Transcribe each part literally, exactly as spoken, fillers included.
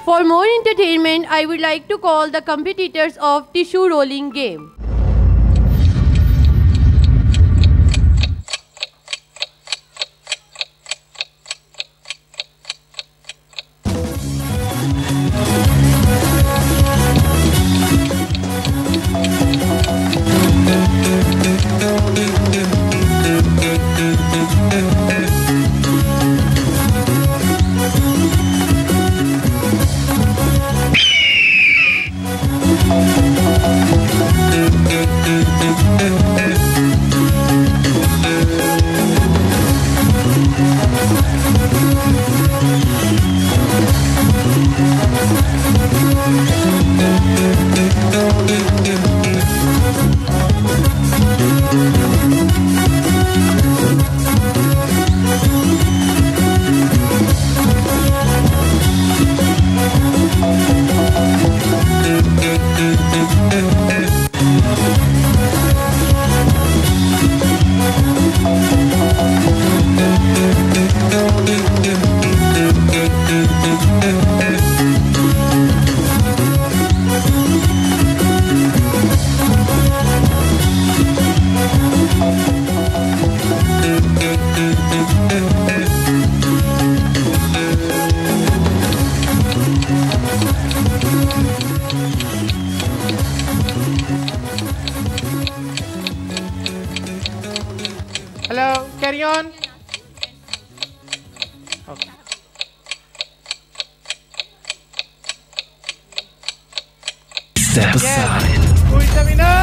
For more entertainment, I would like to call the competitors of tissue rolling game. Hello, carry on. Okay. Step Yes. aside. Who is the winner?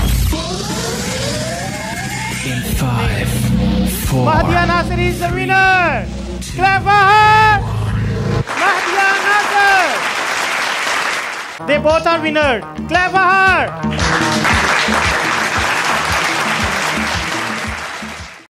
In five, four, Mahdia Nasser is the winner. Clap for her. Mahdia Nasser. They both are winners. Clap for her.